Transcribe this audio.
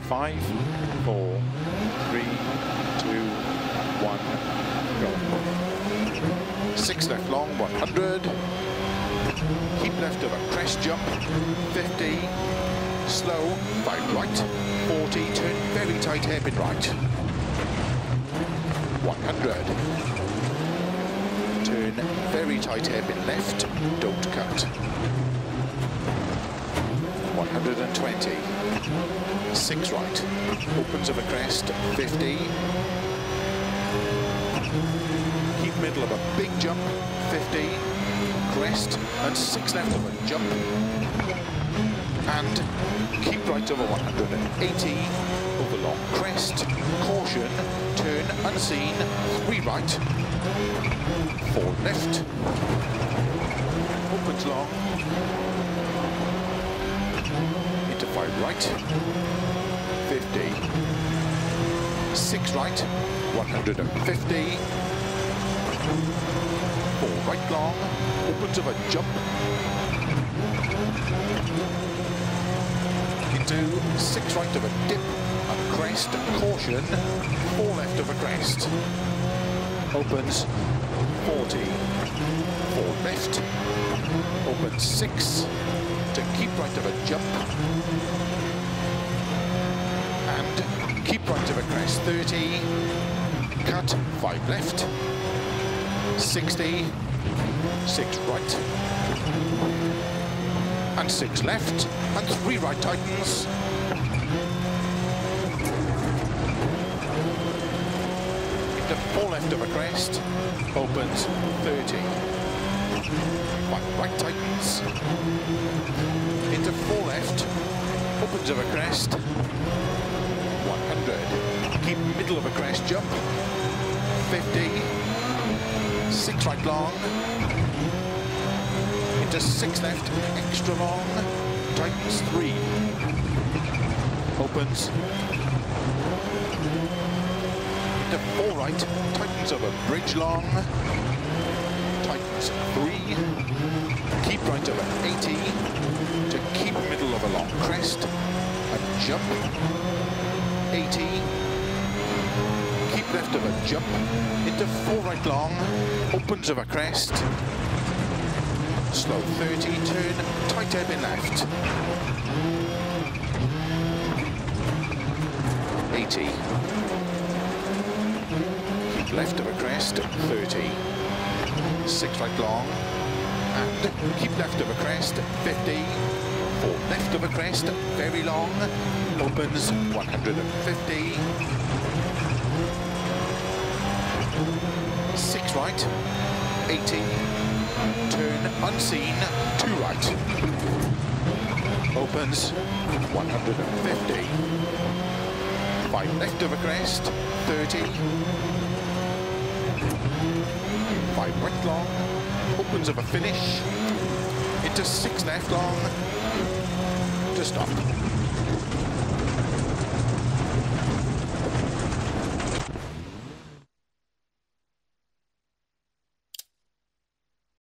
5, 4, 3, 2, 1, go. 6 left long, 100. Keep left of a crest jump, 50. Slow, 5 right, 40. Turn very tight hairpin right. 100. Turn very tight hairpin left, don't cut. 120. 6 right, opens of a crest, 50. Keep middle of a big jump, 50. Crest, and 6 left of a jump. And keep right over 180. Over long crest, caution, turn unseen, 3 right, 4 left, opens long, into 5 right, 50, 6 right, 150, 4 right long, opens of a jump, into 6 right of a dip, and crest, caution, 4 left of a crest, opens 40, 4 left, opens 6, to keep right of a jump, and keep right of a crest, 30, cut, 5 left, 60, 6 right, and 6 left, and 3 right tightens, into 4 left of a crest, opens 30, 5 right tightens, into 4 left, opens of a crest, 100, keep middle of a crest jump, 50, 6 right long, into 6 left, extra long, tightens 3, opens, into 4 right, tightens over bridge long, tightens 3, keep right over 80, to keep middle of a long crest, and jump, 80, keep left of a jump, into 4 right long, opens of a crest, slow 30, turn, tight hairpin left. 80. Keep left of a crest, 30. 6 right long, and keep left of a crest, 50. 4 left of a crest, very long, opens 150. 6 right, 80. Turn unseen, 2 right, opens 150, 5 left of a crest, 30, 5 right long, opens of a finish, into 6 left long, to stop.